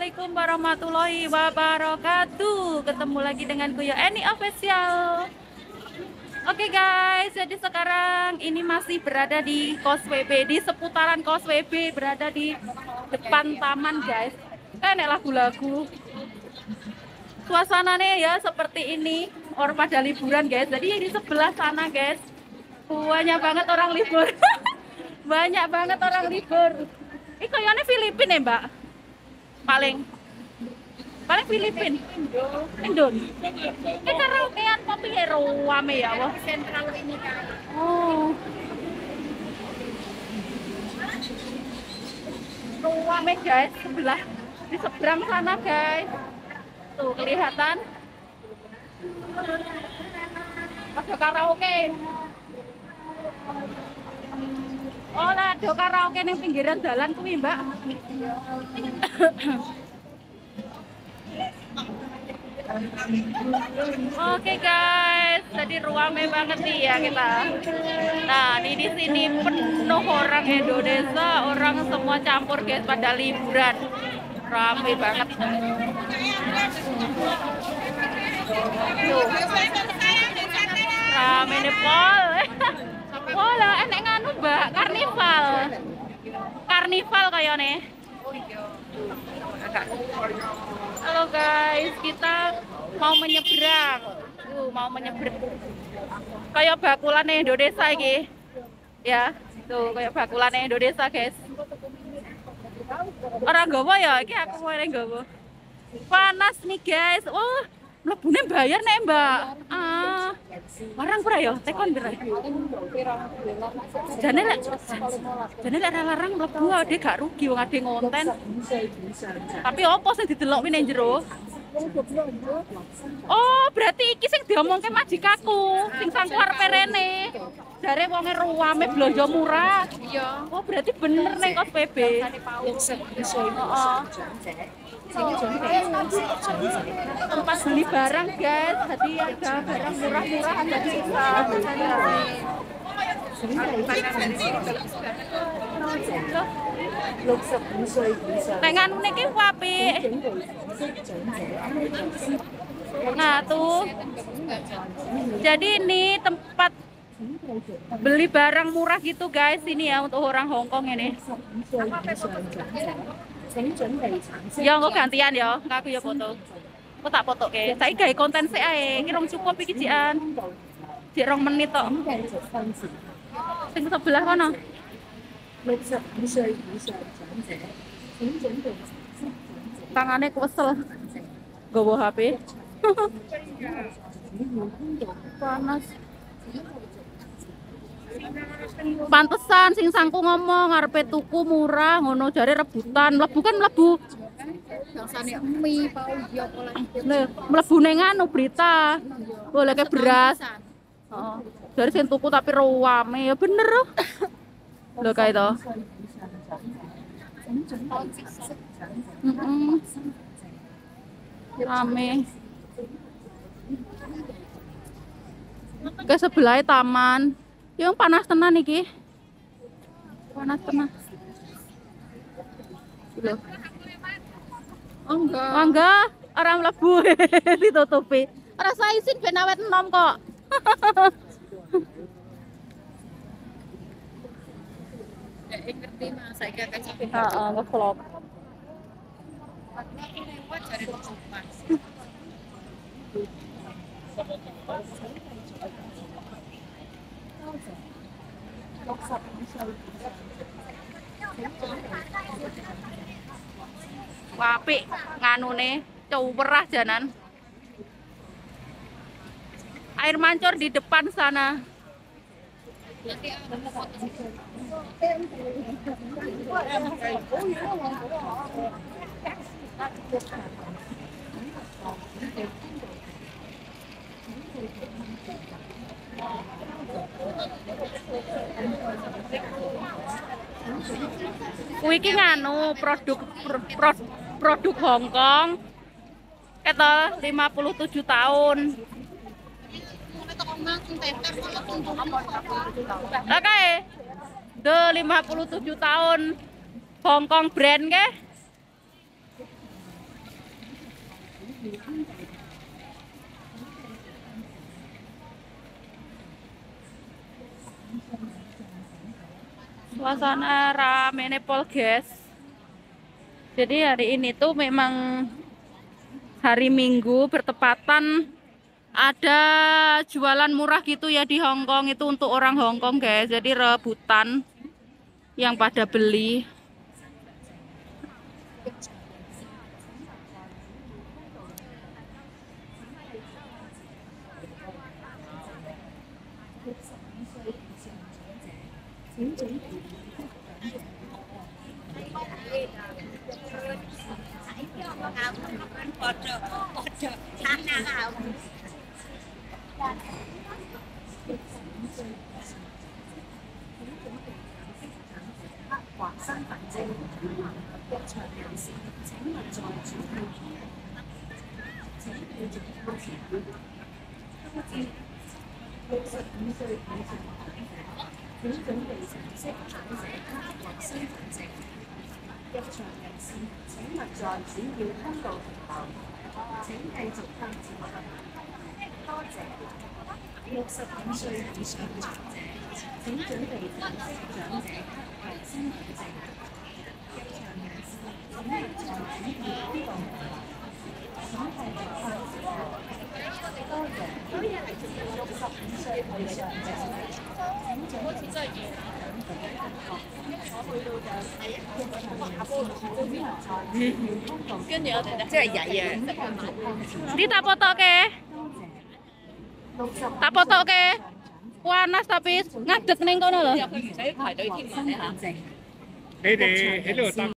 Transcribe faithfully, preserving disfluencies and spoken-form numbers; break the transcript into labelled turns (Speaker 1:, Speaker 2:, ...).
Speaker 1: Assalamualaikum warahmatullahi wabarakatuh. Ketemu lagi dengan Kuyo Eni Official. Oke guys, jadi sekarang ini masih berada di Kos W B, di seputaran Kos W B, berada di depan taman guys. Enak lagu-lagu. Suasananya ya seperti ini. Orang pada liburan guys. Jadi di sebelah sana guys, banyak banget orang libur. Banyak banget orang libur. Ini kayaknya Filipina ya mbak? Paling paling Filipin Indon ini karaokean kopi hero wame ya wah sentral ini kan. Oh wame guys, sebelah di seberang sana guys tuh kelihatan ada karaoke. Oh lah ada karaoke yang pinggiran jalan kuwi mbak. Oke guys, jadi ruame banget nih ya kita. Nah, di di sini penuh orang Indonesia, orang semua campur guys pada liburan. Ramai banget. Tuh. Ramai nih pol. Wala, enek nganu mbak, karnival. Karnival kayaknya. Halo guys, kita mau menyeberang. Uh, mau menyeberang. Kayak bakulan Indonesia iki. Ya, tuh kayak bakulan Indonesia, guys. Orang gowo ya, iki aku mau gowo. Panas nih, guys. Wah, mlebune bayar nek, Mbak. Ah. Orang pura ya, tekon pira. Jane lek jane lek larang mlebu ade gak rugi wong ade ngonten. Tapi opo sing didelok kuwi nang jero? Oh, berarti iki sing diomongke majikaku, sing sangku arepe rene. Jare wonge ruame blonjo murah. Iya. Oh, berarti bener ning Kos W B. Heeh. Tempat beli barang guys, jadi ada barang murah-murah ada di sana. Dengan niki wapi. Nah tuh, jadi ini tempat beli barang murah gitu guys, ini ya untuk orang Hong Kong ini. Ya nggak gantian ya, nggak aku ya foto. Aku tak foto ke. Saya gawe konten sih ae, kira cukup iki jian. Jek rong menit tok. Sing sebelah kono. Tangannya kesel. Gowo H P. Panas. Pantesan sing sangku ngomong arepe tuku murah ngono jare rebutan. Mlebu kan mlebu. Bangsane mie pau ya oleh. Lho, mlebu ning anu berita. Boleh ke beras. Heeh. Jare sing tuku tapi ruame ya bener. Lho kae to. Heeh. Rame. Ke sebelah taman. Yang panas tenan iki. Panas tenan. Loh. Oh enggak. Oh enggak, orang mlebu ditutupi. Ora saya izin ben awet enom kok. Nek ngerti Mas, saiki akeh sampe. Heeh, nge-vlog. Jare lucu Mas. Apik nganune cuwerah janan. Air mancur di depan sana. Kuwi iki nganu produk pro, produk Hong Kong. Eta lima puluh tujuh tahun. Oke. De lima puluh tujuh tahun Hong Kong brand ke? Suasana rame Pol, guys. Jadi hari ini tuh memang hari Minggu bertepatan ada jualan murah gitu ya di Hong Kong, itu untuk orang Hong Kong, guys. Jadi rebutan yang pada beli. Di tak potoke. Tak potoke. Panas tapi ngadeg ning kono lho.
Speaker 2: 你哋喺度搭